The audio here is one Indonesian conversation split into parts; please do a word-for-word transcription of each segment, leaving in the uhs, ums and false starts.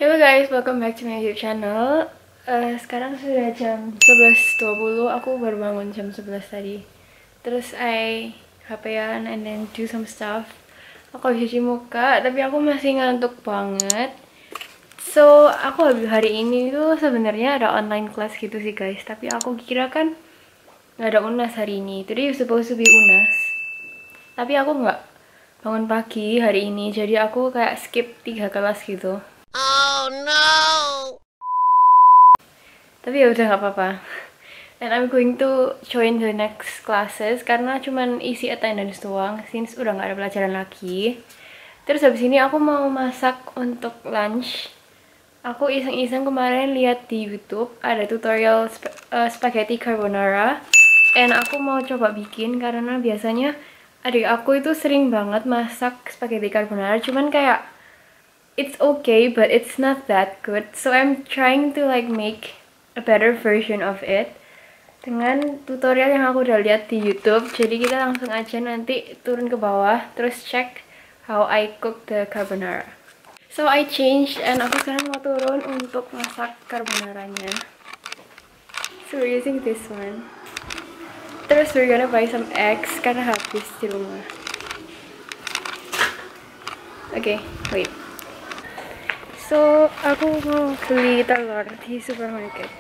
Hello guys, welcome back to my YouTube channel. Uh, sekarang sudah jam sebelas dua puluh. Aku baru bangun jam sebelas tadi. Terus I H P-an and then do some stuff. Aku habis cuci muka, tapi aku masih ngantuk banget. So, aku habis hari ini tuh sebenarnya ada online class gitu sih guys. Tapi aku kira kan nggak ada UNAS hari ini. Today supposed to be UNAS. Tapi aku nggak bangun pagi hari ini, jadi aku kayak skip tiga kelas gitu. Oh no. Tapi ya udah nggak apa-apa. And I'm going to join the next classes karena cuman isi attendance doang, since udah nggak ada pelajaran lagi. Terus habis ini aku mau masak untuk lunch. Aku iseng-iseng kemarin lihat di YouTube ada tutorial sp uh, spaghetti carbonara, and aku mau coba bikin karena biasanya adik aku itu sering banget masak spaghetti carbonara, cuman kayak it's okay but it's not that good. So I'm trying to like make a better version of it dengan tutorial yang aku udah lihat di YouTube. Jadi kita langsung aja nanti turun ke bawah terus check how I cook the carbonara. So I changed and aku sekarang mau turun untuk masak carbonaranya. So we're using this one. Terus we're gonna buy some eggs karena habis di rumah. Oke, okay, wait. So, aku mau beli telur di supermarket.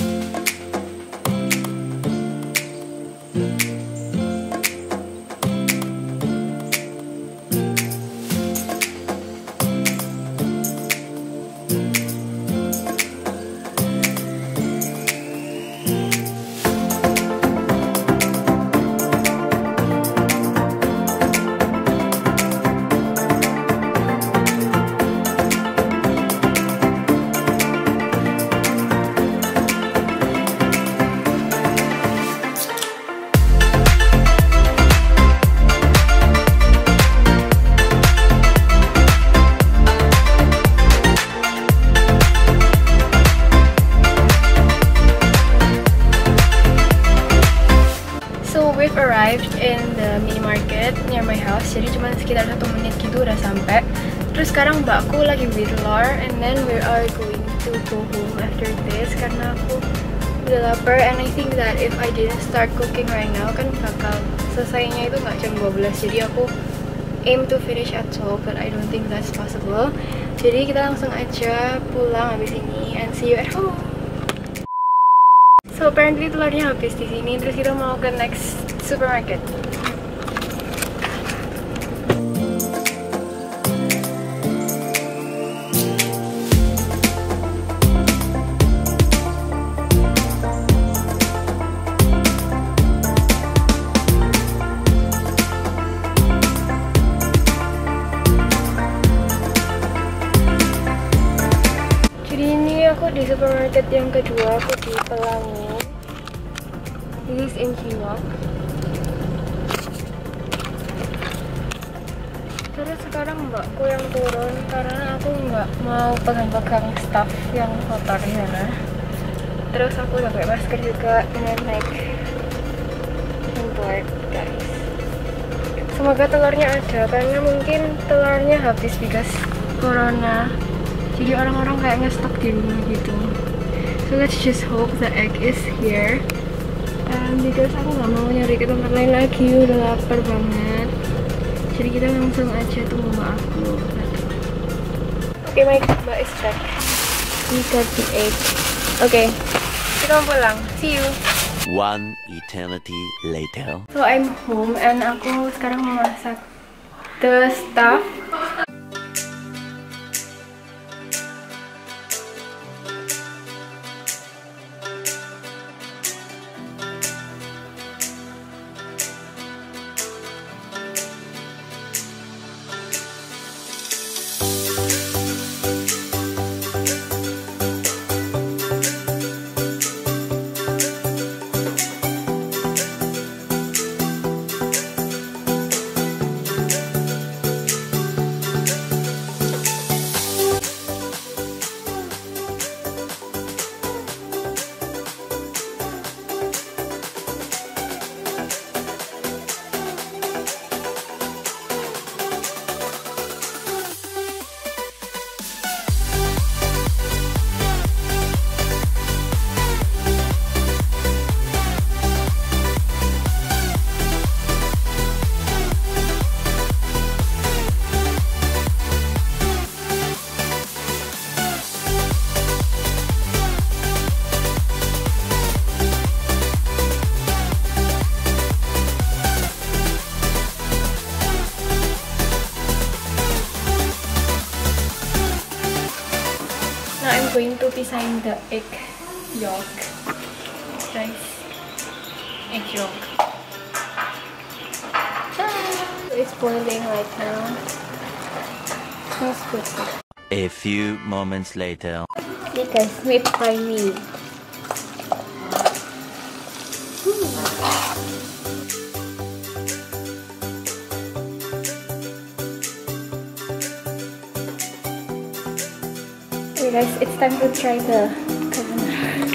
We've arrived in the mini market near my house, jadi cuma sekitar satu menit gitu udah sampai. Terus sekarang mbakku lagi with Lar, and then we are going to go home after this karena aku udah lapar. And I think that if I didn't start cooking right now kan bakal selesainya itu nggak jam dua belas. Jadi aku aim to finish at twelve, but I don't think that's possible. Jadi kita langsung aja pulang habis ini and see you at home. So apparently telurnya habis di sini, terus kita mau ke next supermarket. Jadi ini aku di supermarket yang kedua, aku di Pelangi. This is in Ciwok. Terus sekarang mbakku yang turun karena aku nggak mau pegang-pegang stuff yang kotor di sana. Terus aku udah pakai masker juga dengan like import guys. Semoga telurnya ada karena mungkin telurnya habis because corona. Jadi orang-orang kayak ngestok di rumah gitu. So let's just hope the egg is here. Um, because aku nggak mau nyari ke tempat lain lagi, udah lapar banget. Jadi kita langsung aja tunggu mbak aku. Oke, okay, my mbak is back. We got the egg. Oke, okay, kita mau pulang. See you. One eternity later. So I'm home and aku sekarang mau masak the stuff. Now I'm going to pisahin the egg yolk. Guys, egg yolk. It's boiling right now. Smells good. A few moments later. Okay guys, made by me. Okay guys, it's time to try the carbonara.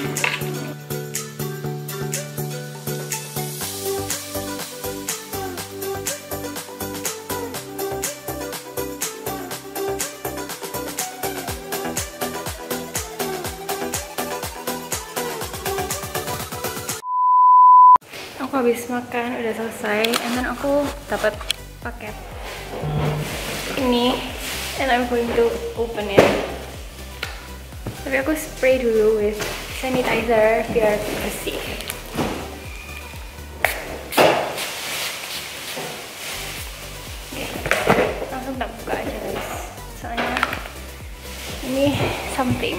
Aku habis makan, udah selesai, and then aku dapat paket ini, and I'm going to open it. Tapi aku spray dulu with sanitizer biar bersih. Oke, langsung tak buka aja guys, soalnya ini something.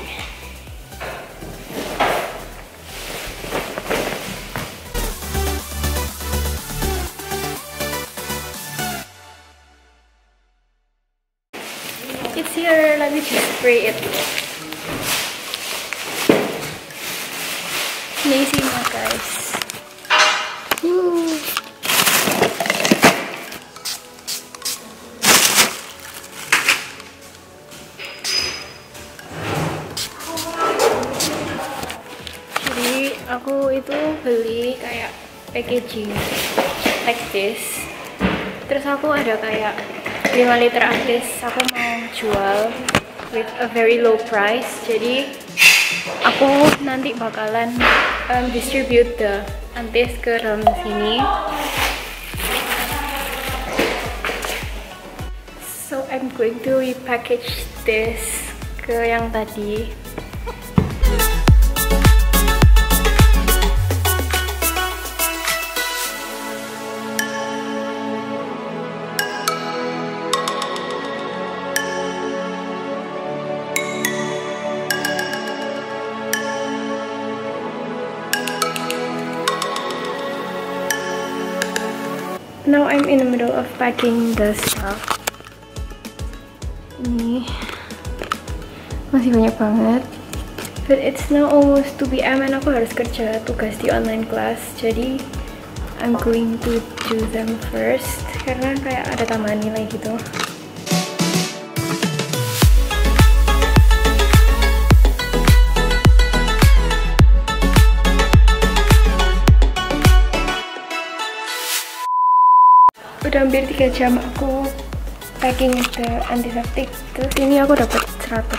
It's here, let me just spray it. Ini isinya guys. Woo. Jadi aku itu beli kayak packaging like this. Terus aku ada kayak lima liter antis, aku mau jual with a very low price. Jadi aku nanti bakalan um, distribute the antis ke dalam sini. So I'm going to repackage this ke yang tadi. Now I'm in the middle of packing the stuff. Ini masih banyak banget. But it's now almost two p m and aku harus kerja tugas di online class. Jadi I'm going to do them first karena kayak ada tambahan nilai gitu. Udah hampir tiga jam aku packing the antiseptik. Terus ini aku dapat seratus.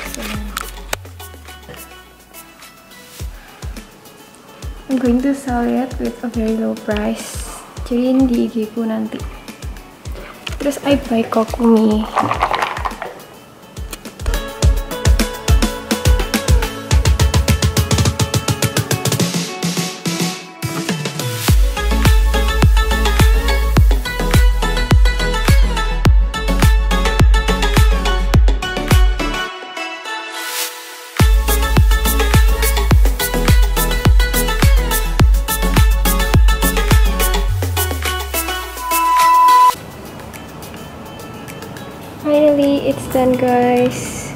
I'm going to sell it with a very low price. Jadi ini di I G ku nanti. Terus I buy Kokumi. Finally, it's done guys.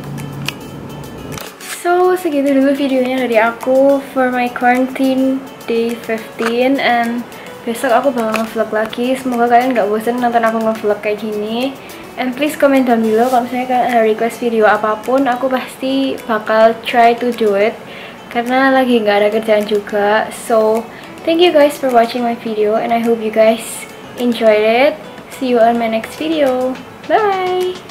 So, segitu dulu videonya dari aku for my quarantine day fifteen, and besok aku bakal nge-vlog lagi. Semoga kalian gak bosen nonton aku nge-vlog kayak gini. And please comment down below kalau misalnya kalian ada request video apapun, aku pasti bakal try to do it karena lagi gak ada kerjaan juga. So, thank you guys for watching my video, and I hope you guys enjoyed it. See you on my next video. Bye!